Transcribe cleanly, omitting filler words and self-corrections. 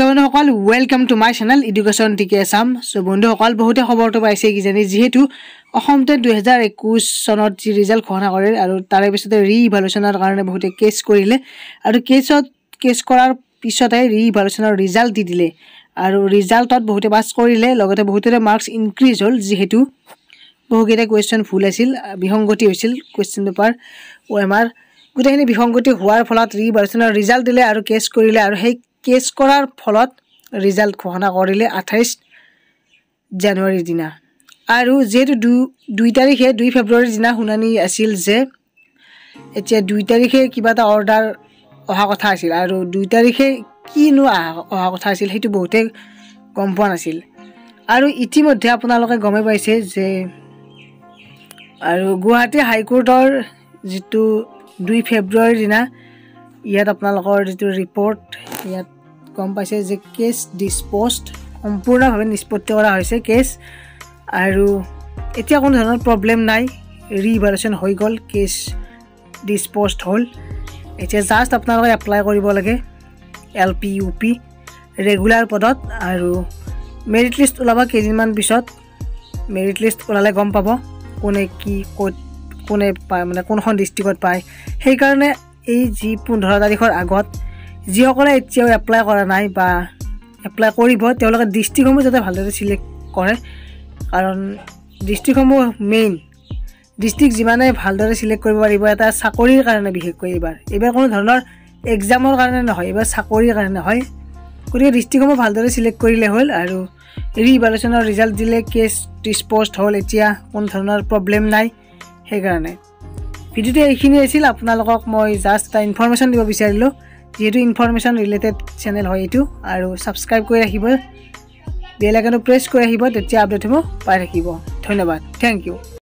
Okay, বন্ধুসকল welcome to my channel Education TET Assam. So বন্ধুসকল বহুতে খবৰটো পাইছে কি জানি যেহেতু অসমতে 2021 চনত যি ৰিজাল্ট ঘোষণা কৰিলে আৰু তাৰে পিছতে ৰিইভালুৱেচনৰ কাৰণে বহুতে কেছ কৰিলে আৰু কেছ কৰাৰ পিছতে ৰিইভালুৱেচনৰ ৰিজাল্ট দি দিলে আৰু ৰিজাল্টত বহুতে পাছ কৰিলে লগতে বহুতৰে মাৰ্কস ইনক্ৰিজ হ'ল যেহেতু বহুকেইটা কোৱেশ্চন ভুল আছিল বিসংগতি হৈছিল কোৱেশ্চন পেপাৰ OMR গুটেখিনি বিসংগতি হোৱাৰ ফলত ৰিইভালুৱেচনৰ ৰিজাল্ট দিলে আৰু কেছ কৰিলে আৰু সেই কেছ কৰাৰ ফলত ৰিজাল্ট ঘোষণা কৰিলে 28 জানুৱাৰীৰ দিনা আৰু যেহেতু 2 ফেব্ৰুৱাৰীৰ দিনা শুনানি আছিল যে এতিয়া 2 তাৰিখে কিবা এটা অৰ্ডাৰ অহা কথা আছিল আৰু 2 তাৰিখে কিনো অহা কথা আছিল হেতু বহুতে গম পোৱা নাছিল আৰু ইতিমধ্যে আপোনালোকে গমে পাইছে যে আৰু গুৱাহাটী হাইকোৰ্টৰ যেটো 2 ফেব্ৰুৱাৰীৰ দিনা ইয়াত আপোনালোকৰ যেটো ৰিপৰ্ট ইয়াত গম পাইছে যে কেছ ডিসপোজড সম্পূৰ্ণভাৱে নিষ্পত্তি কৰা হৈছে কেছ আৰু এতিয়া কোনো ধৰণৰ প্ৰবলেম নাই ৰিইভালুৱেচন হৈ গল কেছ ডিসপোজড হল এতিয়া জাস্ট আপোনালোকে এপ্লাই কৰিব লাগে LP UP ৰেগুলাৰ পদত আৰু মেৰিট লিষ্ট ওলাবা কেইদিনমান পিছত মেৰিট লিষ্ট ওলালে গম পাব কোনে কি কোনে পায় মানে কোনখন ডিস্ট্ৰিক্টত পায় সেই কাৰণে এই জি 15 তাৰিখৰ আগত যিসকলে এতিয়াও এপ্লাই কৰা নাই বা এপ্লাই কৰিব তেওঁলোকে ডিস্ট্ৰিক্টসমূহ যাতে ভালদৰে সিলেক্ট কৰে কাৰণ ডিস্ট্ৰিক্টসমূহ মেইন ডিস্ট্ৰিক্ট যিমানে ভালদৰে সিলেক্ট কৰিব পাৰিব এটা চাকৰিৰ কাৰণে বিশেষকৈ এইবাৰ কোনো ধৰণৰ এক্সামৰ কাৰণে নহয় এইবাৰ চাকৰিৰ কাৰণে হয় গতিকে ডিস্ট্ৰিক্টসমূহ ভালদৰে সিলেক্ট কৰিলে হ'ল আৰু ৰিইভালুৱেচনৰ ৰিজাল্ট দিলে কেছ ডিসপোজড হ'ল এতিয়া কোনো ধৰণৰ প্ৰবলেম নাই সেই কাৰণে ভিডিওটো এইখিনি আছিল আপোনালোকক মই জাস্ট এটা ইনফৰমেশন দিব বিচাৰিলো যেহেতু ইনফৰমেশন ৰিলেটেড চেনেল হয় এটো আৰু সাবস্ক্ৰাইব কৰি ৰাখিব বেল আইকনটো প্ৰেছ কৰি ৰাখিব তেতিয়া আপডেট হ'ব পাই ৰাখিব ধন্যবাদ থ্যাংক ইউ